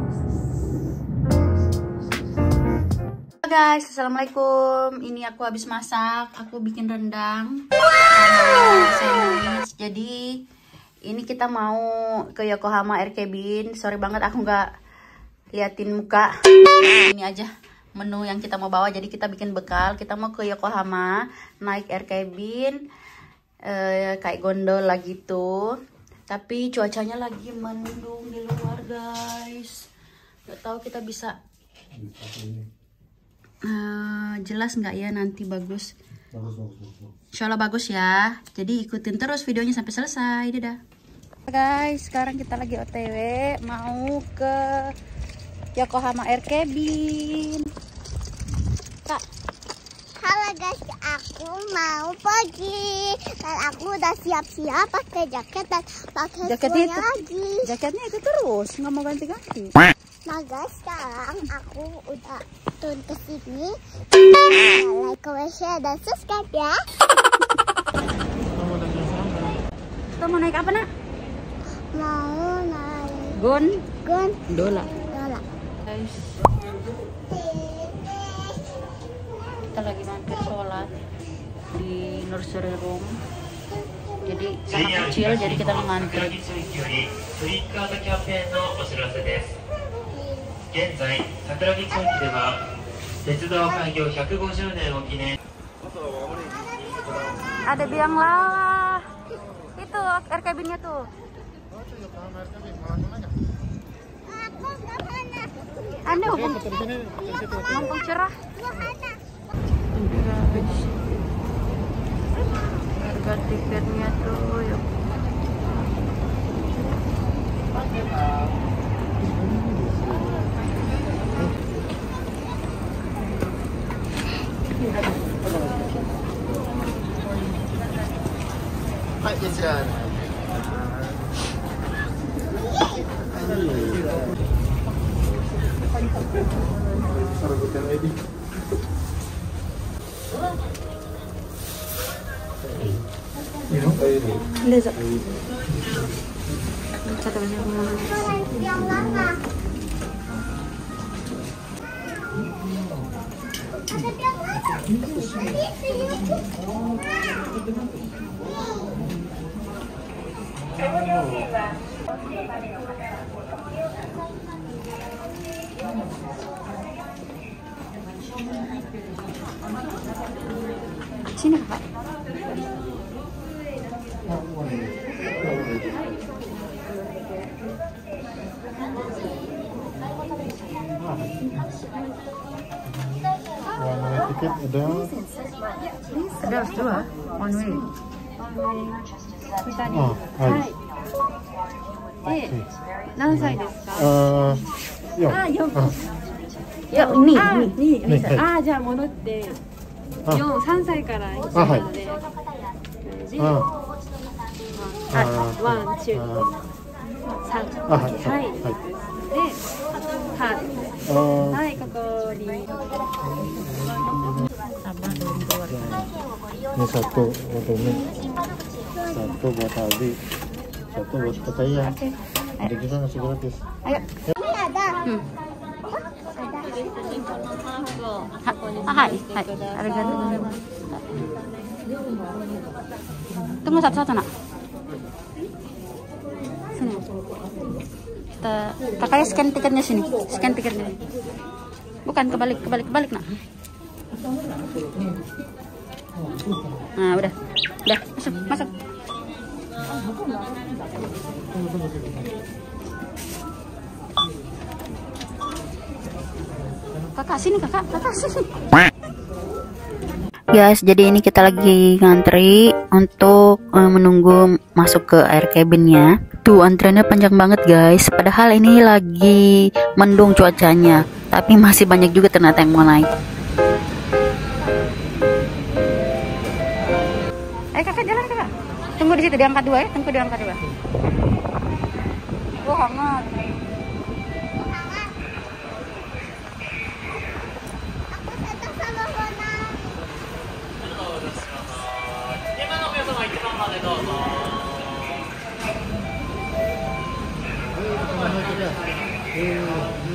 Guys, assalamualaikum. Ini aku habis masak. Aku bikin rendang sama sandwich. Jadi ini kita mau ke Yokohama Air Cabin. Sorry banget aku nggak liatin muka. Ini aja menu yang kita mau bawa. Jadi kita bikin bekal. Kita mau ke Yokohama, naik Air Cabin, kayak gondola gitu. Tapi cuacanya lagi mendung di luar, guys. Gak tahu kita bisa jelas nggak ya nanti. Bagus. Insya Allah bagus ya. Jadi ikutin terus videonya sampai selesai. Dadah guys, sekarang kita lagi OTW mau ke Yokohama Air Cabin. Kak, halo guys, aku mau pergi dan aku udah siap-siap pakai jaket dan pakai semuanya lagi. Jaketnya itu terus, nggak mau ganti-ganti. Nah guys, sekarang aku udah turun ke sini. Like, comment, share, dan subscribe ya. Kita mau naik apa nak? Mau naik Gondola. dola. Guys, kita lagi mampir sholat di nursery room. Jadi sangat kecil, jadi kita ngantri. 現在、桜木町駅では鉄道開業150年を記念 Ada biang lala. Itu air cabinnya tuh. Anda mumpung cerah. Harga tiketnya tuh yuk. Sini Kak. Tiket ada harus dua, one way. Oh, hai. 何歳ですか？ よ。 Ya ini. じゃあ戻って3歳から一緒なので、ワン、ツー、3、はい。で、カード。はい、ここに。 Ini satu buat Umi, satu buat Abi, satu buat Kataya. Jadi kita ngasih gratis. Ayo. Ini ada. Hai, arigato. Tunggu satu-satu nak. Sini. Kakaknya scan tiketnya sini. Scan tiketnya. Bukan kebalik nak. Nah, udah, masuk. Kakak sini. Guys, jadi ini kita lagi ngantri untuk menunggu masuk ke air cabinnya. Tuh antreannya panjang banget guys. Padahal ini lagi mendung cuacanya, tapi masih banyak juga ternyata yang mau naik. Kakak jalan kakak. Tunggu di situ di angka 2 ya. Tunggu di angka 2. Oh hangat. Aku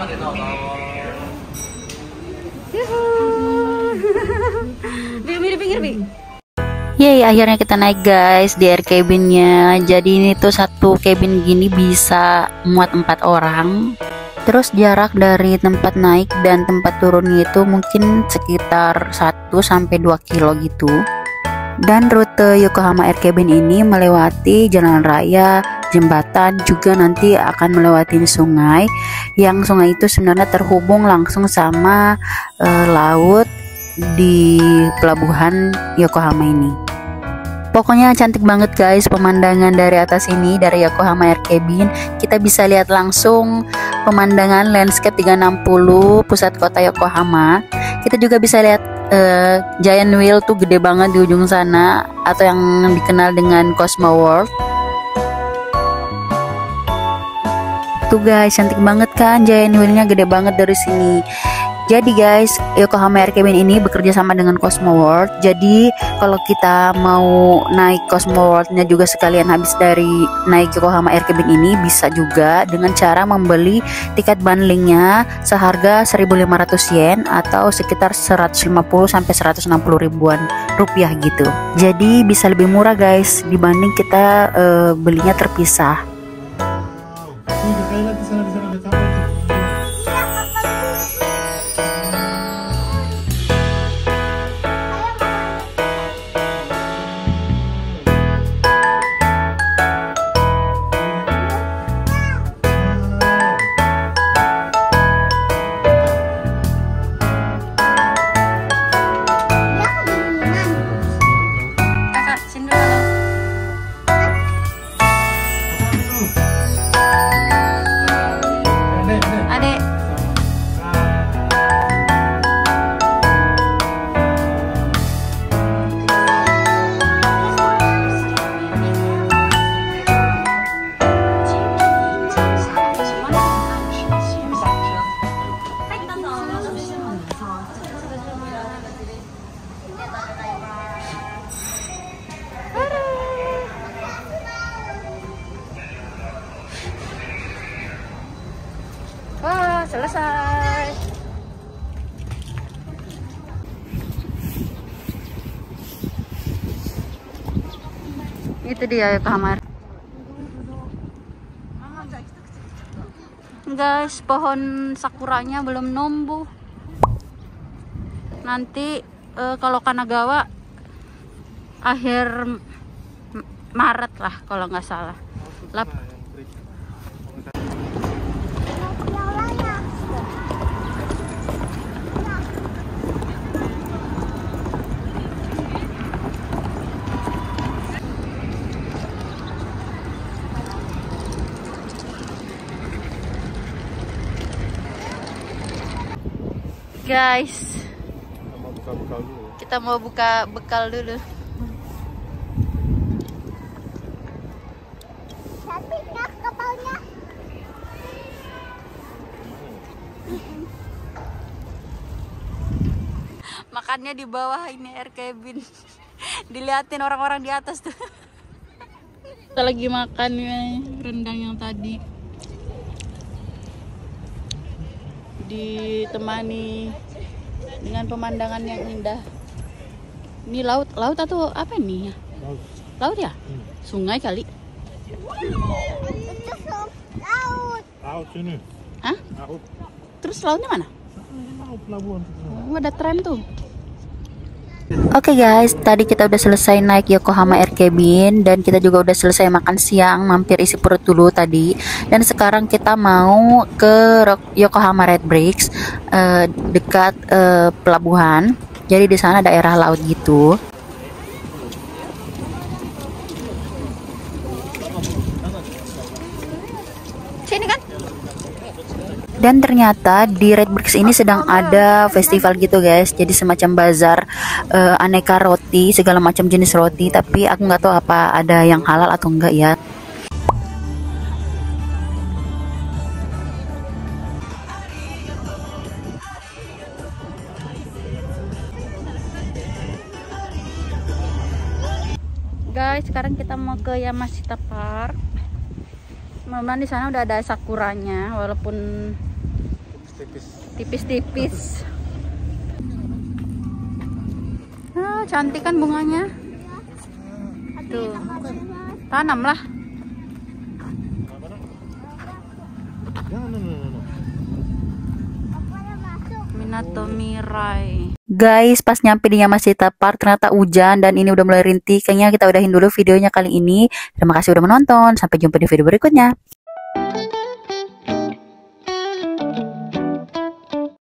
Di pinggir, Bi. Yeay, akhirnya kita naik guys di air cabinnya. Jadi ini tuh satu cabin gini bisa muat 4 orang. Terus jarak dari tempat naik dan tempat turunnya itu mungkin sekitar 1-2 kilo gitu. Dan rute Yokohama Air Cabin ini melewati jalan raya, jembatan, juga nanti akan melewati sungai. Yang sungai itu sebenarnya terhubung langsung sama laut di pelabuhan Yokohama ini. Pokoknya cantik banget guys pemandangan dari atas ini, dari Yokohama Air Cabin. Kita bisa lihat langsung pemandangan landscape 360 pusat kota Yokohama. Kita juga bisa lihat giant wheel tuh gede banget di ujung sana, atau yang dikenal dengan Cosmo World. Tuh guys, cantik banget kan, giant wheelnya gede banget dari sini. Jadi guys, Yokohama Air Cabin ini bekerja sama dengan Cosmo World. Jadi kalau kita mau naik Cosmo World-nya juga sekalian habis dari naik Yokohama Air Cabin ini, bisa juga dengan cara membeli tiket bundlingnya seharga 1.500 yen atau sekitar 150-160 ribuan rupiah gitu. Jadi bisa lebih murah guys dibanding kita belinya terpisah. Wah, selesai. Itu dia kamar. Guys, pohon sakuranya belum numbuh. Nanti kalau Kanagawa akhir Maret lah kalau nggak salah. Guys, kita mau buka bekal dulu. Tapi nak kapalnya. Makannya di bawah ini air cabin. Diliatin orang-orang di atas tuh. Kita lagi makan ya, rendang yang tadi. Ditemani dengan pemandangan yang indah. Ini laut atau apa nih ya? Laut ya? Sungai kali. Itu laut. Laut sini. Hah? Laut. Terus lautnya mana? Laut pelabuhan. Oh, ada tram tuh. Oke guys, tadi kita udah selesai naik Yokohama Air Cabin dan kita juga udah selesai makan siang, mampir isi perut dulu tadi. Dan sekarang kita mau ke Yokohama Red Bricks, dekat pelabuhan. Jadi di sana daerah laut gitu. Sini kan? Dan ternyata di Red Bricks ini sedang ada festival gitu guys. Jadi semacam bazar aneka roti, segala macam jenis roti. Tapi aku nggak tahu apa ada yang halal atau enggak ya. Guys, sekarang kita mau ke Yamashita Park. Mudah-mudahan di sana udah ada sakuranya, walaupun Tipis-tipis. Ah, cantik kan bunganya. Tuh. Tanamlah. Minato Mirai. Guys, pas nyampe di Yamashita Park ternyata hujan dan ini udah mulai rintih. Kayaknya kita udahin dulu videonya kali ini. Terima kasih udah menonton. Sampai jumpa di video berikutnya.